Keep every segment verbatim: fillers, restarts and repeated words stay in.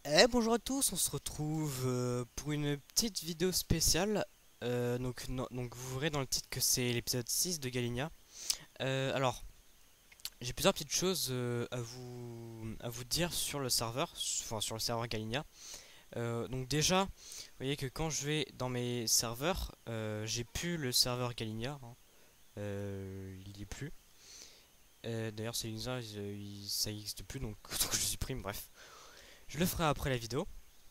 Eh bonjour à tous, on se retrouve euh, pour une petite vidéo spéciale. Euh, donc, no- donc vous verrez dans le titre que c'est l'épisode six de Galicia. Euh, alors, j'ai plusieurs petites choses euh, à vous à vous dire sur le serveur, enfin sur le serveur Galicia. Euh, donc déjà, vous voyez que quand je vais dans mes serveurs, euh, j'ai plus le serveur Galicia, hein. Euh, il y est plus. Euh, D'ailleurs, c'est ça, il- ça existe plus, donc, donc je supprime. Bref, je le ferai après la vidéo.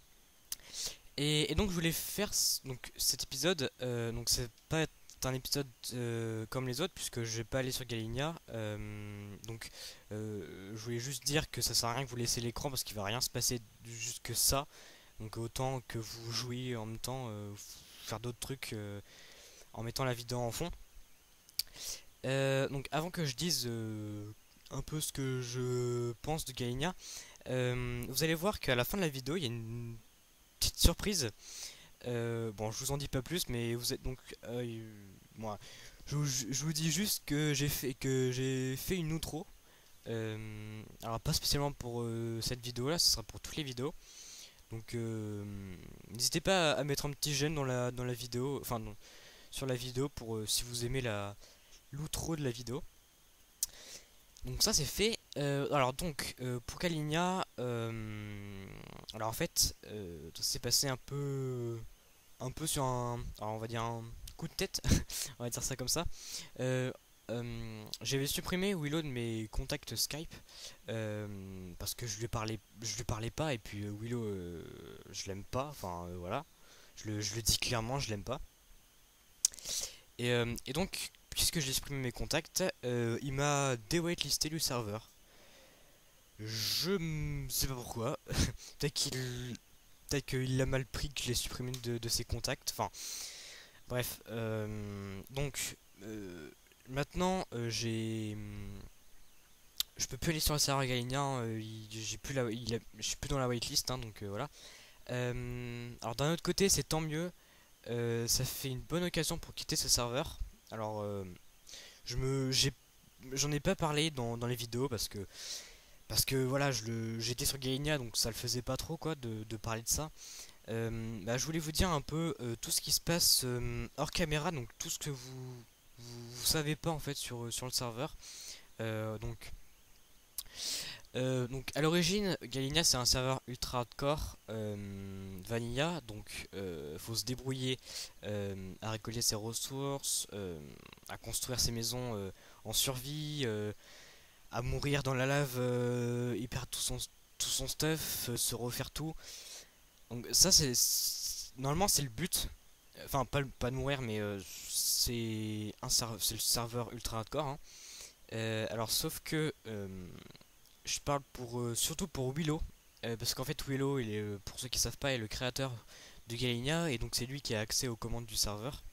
Et, et donc je voulais faire c- donc cet épisode, euh, donc c'est pas un épisode euh, comme les autres puisque je vais pas aller sur Galicia. Euh, donc euh, je voulais juste dire que ça sert à rien que vous laissez l'écran parce qu'il va rien se passer juste que ça. Donc autant que vous jouiez en même temps, euh, faire d'autres trucs euh, en mettant la vidéo en fond. Euh, donc avant que je dise euh, un peu ce que je pense de Galicia, euh, vous allez voir qu'à la fin de la vidéo il y a une petite surprise. Euh, bon, je vous en dis pas plus, mais vous êtes donc, euh, moi, je, vous je vous dis juste que j'ai fait que j'ai fait une outro. Euh, alors pas spécialement pour euh, cette vidéo-là, ce sera pour toutes les vidéos. Donc euh, n'hésitez pas à, à mettre un petit j'aime dans la dans la vidéo, enfin non, sur la vidéo pour euh, si vous aimez la l'outro de la vidéo. Donc ça c'est fait. Euh, alors donc euh, pour Kalinia, euh, alors en fait, euh, ça s'est passé un peu un peu sur un, alors on va dire un coup de tête, on va dire ça comme ça. Euh, euh, J'avais supprimé Willow de mes contacts Skype euh, parce que je lui parlais, je lui parlais pas et puis euh, Willow, euh, je l'aime pas. Enfin euh, voilà, je le, je le dis clairement, je l'aime pas. Et, euh, et donc, puisque j'ai supprimé mes contacts, euh, il m'a déwhitelisté du serveur. Je ne sais pas pourquoi. Peut-être qu'il peut-être qu'il l'a mal pris que je l'ai supprimé de, de ses contacts. Enfin, bref, euh, donc euh, maintenant euh, j'ai, je peux plus aller sur le serveur galinien, euh, il- j'ai plus la, il a- je suis plus dans la waitlist, hein, donc euh, voilà. Euh, alors d'un autre côté, c'est tant mieux, euh, ça fait une bonne occasion pour quitter ce serveur. Alors euh, je me, j'ai, j'en ai pas parlé dans, dans les vidéos parce que parce que voilà, je le, j'étais sur Galicia donc ça le faisait pas trop quoi de, de parler de ça. Euh, bah, je voulais vous dire un peu euh, tout ce qui se passe euh, hors caméra, donc tout ce que vous, vous, vous savez pas en fait sur, sur le serveur. Euh, donc, euh, donc à l'origine, Galicia c'est un serveur ultra hardcore euh, vanilla, donc euh, faut se débrouiller euh, à récolter ses ressources, euh, à construire ses maisons euh, en survie, euh, à mourir dans la lave, euh, y perdre tout son, tout son stuff, euh, se refaire tout. Donc ça c'est normalement c'est le but. Enfin, pas, pas de mourir, mais euh, c'est un serve- c'est le serveur ultra hardcore, hein. Euh, alors, sauf que euh, je parle pour euh, surtout pour Willow, euh, parce qu'en fait Willow, il est, euh, pour ceux qui savent pas, est le créateur de Galicia, et donc c'est lui qui a accès aux commandes du serveur.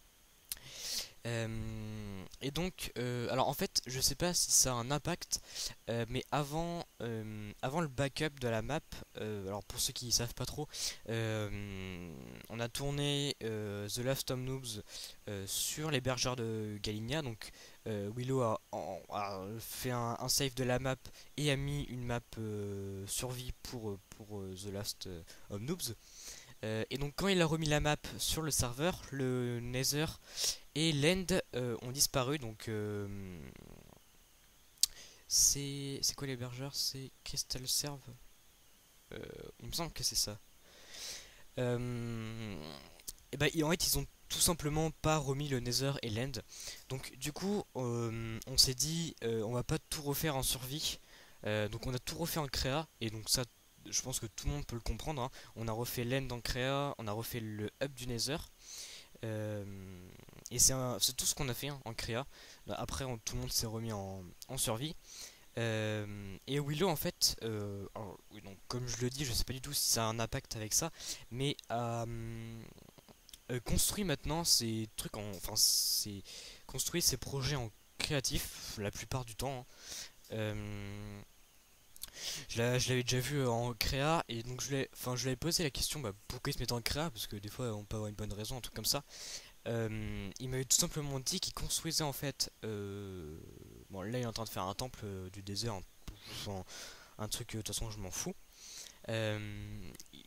Euh, et donc, euh, alors en fait, je sais pas si ça a un impact, euh, mais avant, euh, avant le backup de la map, euh, alors pour ceux qui savent pas trop, euh, on a tourné euh, The Last of Noobs euh, sur l'hébergeur de Galicia, donc euh, Willow a, en- a fait un, un save de la map et a mis une map euh, survie pour, euh, pour euh, The Last of Noobs. Euh, et donc quand il a remis la map sur le serveur, le Nether et l'End euh, ont disparu. Donc euh, c'est c'est quoi l'hébergeur? C'est Crystal Serve. Euh, il me semble que c'est ça. Euh, et bah en fait ils ont tout simplement pas remis le Nether et l'End. Donc du coup euh, on s'est dit euh, on va pas tout refaire en survie. Euh, donc on a tout refait en créa et donc ça je pense que tout le monde peut le comprendre, hein. On a refait l'end en créa, on a refait le hub du Nether. Euh, et c'est un- c'est tout ce qu'on a fait, hein, en créa. Après, on- tout le monde s'est remis en, en survie. Euh, et Willow, en fait, euh, alors, oui, donc, comme je le dis, je sais pas du tout si ça a un impact avec ça, mais a hum, euh, construit maintenant ses trucs en. Enfin, c'est construit ses projets en créatif, la plupart du temps, hein. Euh, je l'a- je l'avais déjà vu euh, en créa, et donc je lui ai- enfin, je lui avais posé la question bah, pourquoi il se mettait en créa, parce que des fois on peut avoir une bonne raison, un truc comme ça. Euh, il m'avait tout simplement dit qu'il construisait en fait. Euh, bon, là, il est en train de faire un temple euh, du désert, un, enfin, un truc, euh, de toute façon, je m'en fous. Euh,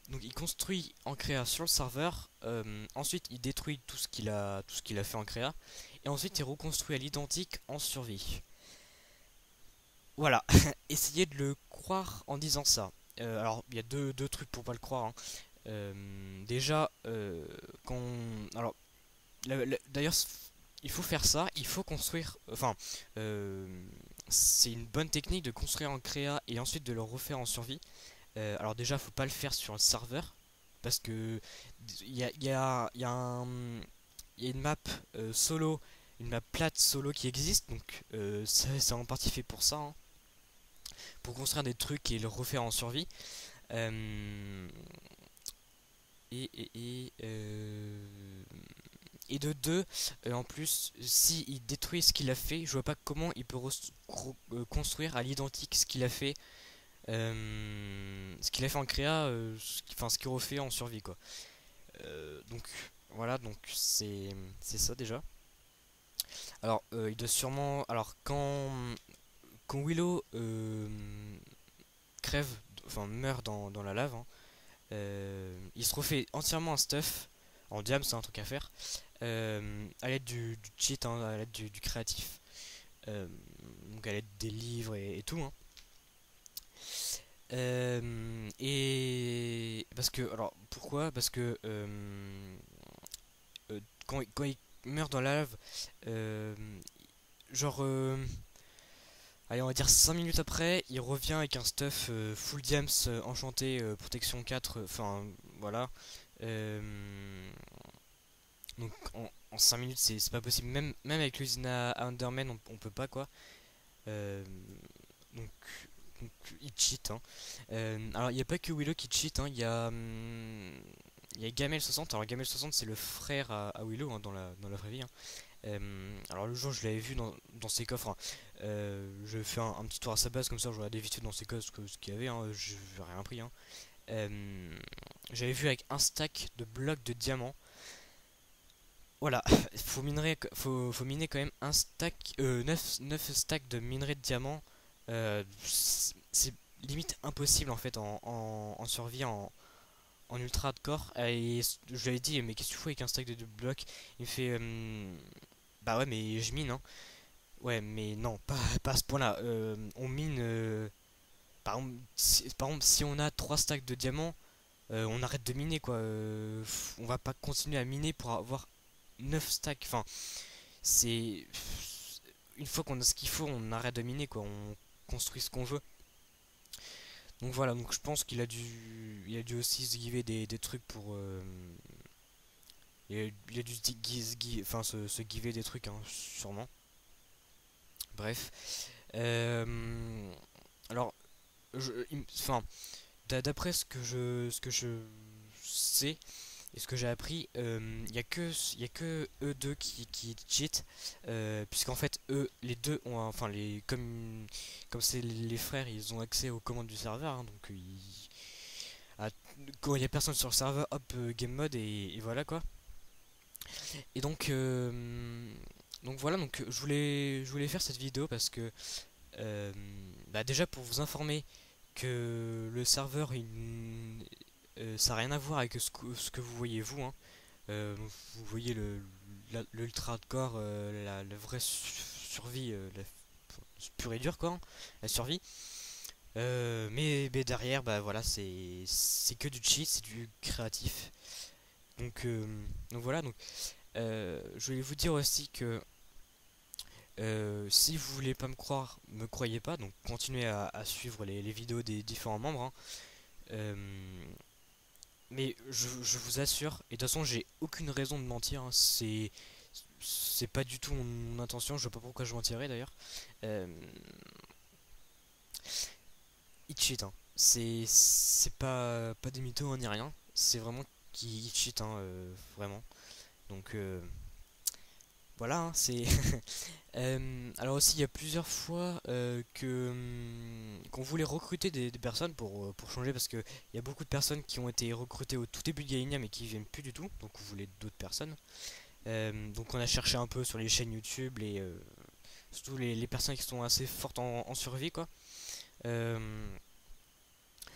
donc il construit en créa sur le serveur, euh, ensuite il détruit tout ce qu'il a, tout ce qu'il a fait en créa, et ensuite il reconstruit à l'identique en survie. Voilà, essayez de le croire en disant ça. Euh, alors il y a deux, deux trucs pour pas le croire, hein. Euh, déjà, euh, quand... Alors, la- la- d'ailleurs, il faut faire ça, il faut construire... Enfin, euh, c'est une bonne technique de construire en créa et ensuite de le refaire en survie. Euh, alors déjà, faut pas le faire sur le serveur, parce que il y a, il y a, il y a un- il y a une map euh, solo, une map plate solo qui existe, donc euh, c'est c'est en partie fait pour ça, hein, pour construire des trucs et le refaire en survie. Euh, et, et, et, euh, et de deux, euh, en plus, si il détruit ce qu'il a fait, je vois pas comment il peut res- cro- euh, construire à l'identique ce qu'il a fait, euh, ce qu'il a fait en créa, euh, ce qui- enfin ce qu'il refait en survie quoi. Euh, donc voilà, donc c'est c'est ça déjà. Alors euh, il doit sûrement, alors quand quand Willow euh, crève, enfin meurt dans, dans la lave, hein, euh, il se refait entièrement un stuff en diam, c'est un truc à faire, euh, à l'aide du, du cheat, hein, à l'aide du, du créatif. Euh, donc à l'aide des livres et, et tout, hein. Euh, et parce que, alors pourquoi? Parce que euh, euh, quand, quand il meurt dans la lave, euh, genre, euh, allez, on va dire cinq minutes après, il revient avec un stuff euh, full diams, euh, enchanté, euh, protection quatre, enfin voilà. Euh, donc en, en cinq minutes, c'est c'est pas possible, même, même avec l'usine à, à Underman, on, on peut pas quoi. Euh, donc, donc, il cheat, hein. Euh, alors, il n'y a pas que Willow qui cheat, hein. Il y a, hum, il y a Gamel soixante. Alors, Gamel soixante, c'est le frère à, à Willow, hein, dans la, dans la vraie vie, hein. Euh, alors, le jour, je l'avais vu dans, dans ses coffres, hein. Euh, je fais un, un petit tour à sa base, comme ça, je regardais vite fait dans ses coffres ce que- ce qu'il y avait, hein. Je n'ai rien pris, hein. Euh, J'avais vu avec un stack de blocs de diamants. Voilà, faut minerer, faut, faut miner quand même un stack, euh, neuf, neuf stacks de minerai de diamants. Euh, c'est limite impossible en fait en, en, en survie en, en ultra hardcore. Et je lui avais dit, mais qu'est-ce que tu fais avec un stack de deux blocs? Il me fait, euh, bah ouais, mais je mine, hein. Ouais, mais non, pas, pas à ce point-là. Euh, on mine, euh, par exemple, si, par exemple, si on a trois stacks de diamants, euh, on arrête de miner quoi. Euh, on va pas continuer à miner pour avoir neuf stacks. Enfin, c'est une fois qu'on a ce qu'il faut, on arrête de miner quoi, on construit ce qu'on veut. Donc voilà, donc je pense qu'il a dû il a dû aussi se giver des, des trucs pour euh, il, a, il a dû se, gi- gi- enfin, se, se giver des trucs, hein, sûrement. Bref. Euh, alors je, il enfin d'a- d'après ce que je ce que je sais et ce que j'ai appris, il n'y a que y a que eux deux qui, qui cheat, euh, puisqu'en fait eux les deux ont un- enfin les comme comme c'est les frères, ils ont accès aux commandes du serveur, hein, donc ils, à- quand il y a personne sur le serveur, hop, euh, game mode et, et voilà quoi. Et donc euh, donc voilà, donc je voulais je voulais faire cette vidéo parce que euh, bah déjà pour vous informer que le serveur il, euh, ça n'a rien à voir avec ce que, ce que vous voyez vous, hein. Euh, vous voyez le l'ultra hardcore, euh, la, la vraie su- survie, euh, la pure et dure quoi, hein, la survie. Euh, mais, mais derrière, bah voilà, c'est c'est que du cheat, c'est du créatif. Donc, euh, donc voilà, donc euh, je voulais vous dire aussi que euh, si vous voulez pas me croire, me croyez pas, donc continuez à, à suivre les, les vidéos des différents membres, hein. Euh, mais je, je vous assure, et de toute façon j'ai aucune raison de mentir, hein, c'est c'est pas du tout mon intention, je sais pas pourquoi je mentirais d'ailleurs. Euh, il cheat, hein. C'est c'est pas pas des mythos, hein, ni rien, c'est vraiment qu'il cheat, hein, euh, vraiment. Donc euh, voilà, hein, c'est Euh, alors aussi, il y a plusieurs fois euh, que hum, qu'on voulait recruter des, des personnes pour, euh, pour changer parce que il y a beaucoup de personnes qui ont été recrutées au tout début de Galenia mais qui viennent plus du tout, donc on voulait d'autres personnes. Euh, donc on a cherché un peu sur les chaînes YouTube, les, euh, surtout les, les personnes qui sont assez fortes en, en survie quoi. Euh,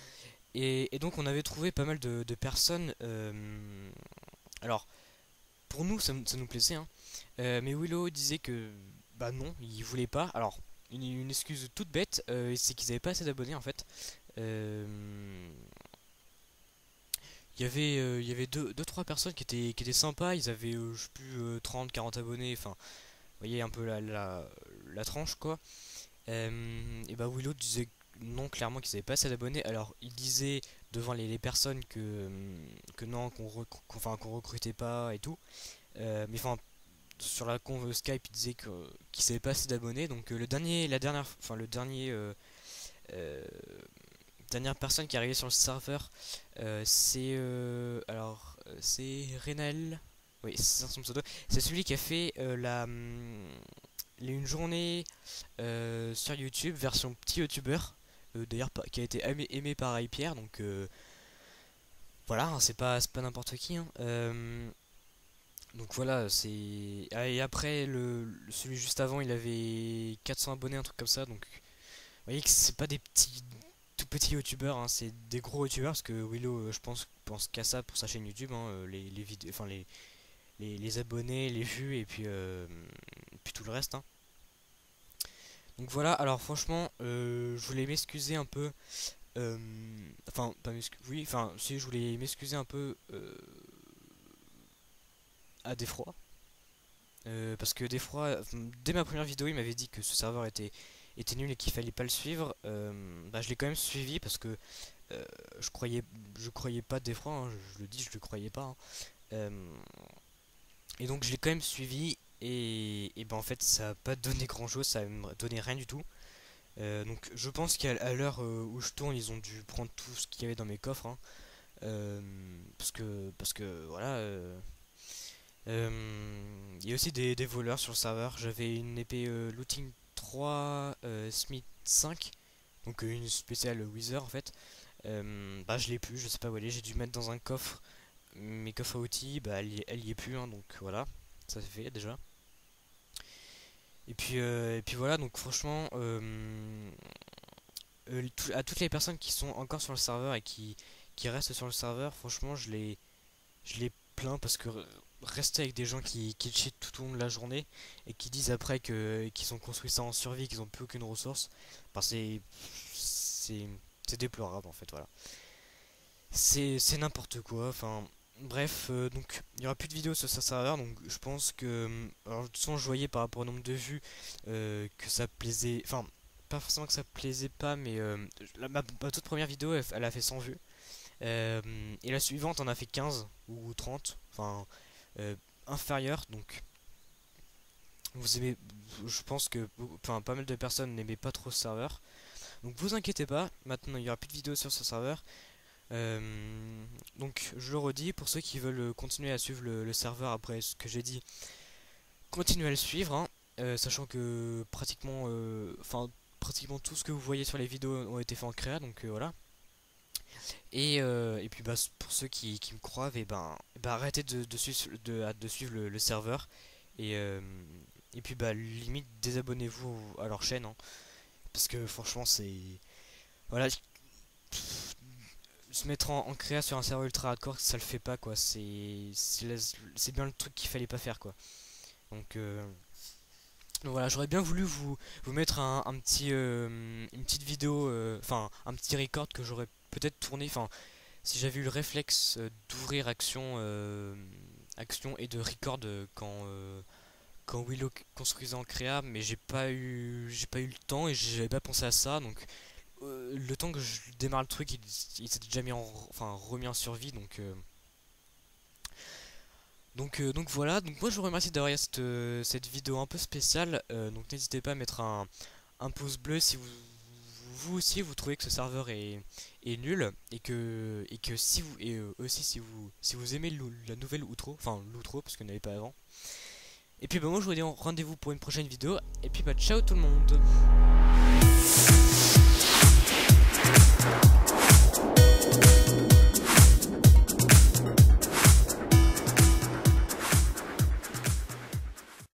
Et, et donc on avait trouvé pas mal de, de personnes. euh, alors pour nous ça, ça nous plaisait, hein. Euh, mais Willow disait que bah non, il voulait pas. Alors une, une excuse toute bête, euh, c'est qu'ils avaient pas assez d'abonnés en fait. Euh, Il y avait, euh, il y avait deux, deux, trois personnes qui étaient, qui étaient sympas, ils avaient, euh, je sais plus, euh, trente, quarante abonnés, enfin, vous voyez un peu la, la, la tranche, quoi. Euh, et bah Willow disait non, clairement qu'ils avaient pas assez d'abonnés, alors il disait devant les, les personnes que, euh, que non, qu'on rec- qu'on- enfin, qu'on recrutait pas et tout. Euh, mais enfin, sur la conv Skype, il disait que, qu'ils avaient pas assez d'abonnés, donc euh, le dernier, la dernière, enfin, le dernier... euh, euh, dernière personne qui est arrivée sur le serveur, euh, c'est euh, alors euh, c'est Renal. Oui, c'est ça son pseudo. C'est celui qui a fait euh, la hum, une journée euh, sur YouTube version petit youtubeur. Euh, d'ailleurs pas- qui a été aimé, aimé par iPierre, donc euh, voilà, hein, c'est pas c'est pas n'importe qui, hein. Euh, donc voilà, c'est ah, et après le, le- celui juste avant, il avait quatre cents abonnés, un truc comme ça, donc vous voyez que c'est pas des petits tout petits youtubeurs, hein, c'est des gros youtubeurs parce que Willow, euh, je pense, pense qu'à ça pour sa chaîne YouTube, hein, euh, les, les vidéos, enfin les, les, les abonnés, les vues et puis, euh, puis tout le reste, hein. Donc voilà, alors franchement, euh, je voulais m'excuser un peu, euh, enfin pas m'excuser, oui, enfin si je voulais m'excuser un peu euh, à Défroid. Euh, parce que Défroid, euh, dès ma première vidéo, il m'avait dit que ce serveur était, était nul et qu'il fallait pas le suivre. Euh, bah, je l'ai quand même suivi parce que euh, je croyais, je croyais pas Défroid, hein, je, je le dis, je le croyais pas, hein. Euh, et donc je l'ai quand même suivi et, et ben en fait ça a pas donné grand chose, ça a me donné rien du tout. Euh, donc je pense qu'à à l'heure euh, où je tourne, ils ont dû prendre tout ce qu'il y avait dans mes coffres, hein. Euh, parce que parce que voilà. euh, euh, Il y a aussi des, des voleurs sur le serveur. J'avais une épée euh, looting trois euh, Smith cinq, donc euh, une spéciale Wither en fait. Euh, bah je l'ai plus, je sais pas où elle est, j'ai dû mettre dans un coffre. Mes coffres à outils, bah elle y, elle y est plus, hein, donc voilà, ça c'est fait déjà. Et puis, euh, et puis voilà, donc franchement, euh, euh, tout- à toutes les personnes qui sont encore sur le serveur et qui, qui restent sur le serveur, franchement, je les, je les plains parce que re- rester avec des gens qui, qui cheat tout au long de la journée et qui disent après que qu'ils ont construit ça en survie, qu'ils ont plus aucune ressource, bah c'est, c'est, c'est déplorable en fait, voilà. C'est c'est n'importe quoi, enfin bref, euh, donc il y aura plus de vidéos sur ce serveur, donc je pense que euh, alors de toute façon je voyais par rapport au nombre de vues euh, que ça plaisait, enfin pas forcément que ça plaisait pas, mais euh, la- ma, ma toute première vidéo elle, elle a fait cent vues. Euh, et la suivante en a fait quinze ou trente, enfin euh, inférieur, donc vous aimez, je pense que enfin pas mal de personnes n'aimaient pas trop ce serveur, donc vous inquiétez pas, maintenant il y aura plus de vidéos sur ce serveur. Euh, donc je le redis, pour ceux qui veulent continuer à suivre le, le serveur après ce que j'ai dit, continuez à le suivre, hein, euh, sachant que pratiquement, euh, enfin pratiquement tout ce que vous voyez sur les vidéos ont été faits en créa, donc euh, voilà. Et, euh, et puis bah, pour ceux qui, qui me croient, et ben, bah, arrêtez de, de, suivre, de, de suivre le, le serveur et, euh, et puis bah limite désabonnez-vous à leur chaîne, hein, parce que franchement c'est voilà, se mettre en, en créa sur un serveur ultra hardcore, ça le fait pas quoi. C'est c'est la- c'est bien le truc qu'il fallait pas faire quoi. Donc, euh, donc voilà, j'aurais bien voulu vous, vous mettre un, un petit, euh, une petite vidéo, euh, enfin un petit record que j'aurais peut-être tourné. Enfin, si j'avais eu le réflexe euh, d'ouvrir action, euh, action et de record euh, quand euh, quand Willow construisait en créa, mais j'ai pas eu j'ai pas eu le temps et j'avais pas pensé à ça. Donc euh, le temps que je démarre le truc, il, il s'était déjà mis en, enfin remis en survie, donc euh, donc euh, donc voilà. Donc moi je vous remercie d'avoir regardé cette, euh, cette vidéo un peu spéciale. Euh, donc n'hésitez pas à mettre un, un pouce bleu si vous vous aussi vous trouvez que ce serveur est, est nul et que et que si vous et euh, aussi si vous si vous aimez l'ou- la nouvelle outro, enfin l'outro parce qu'il n'y en avait pas avant. Et puis bah moi je vous dis rendez-vous pour une prochaine vidéo et puis bah ciao tout le monde.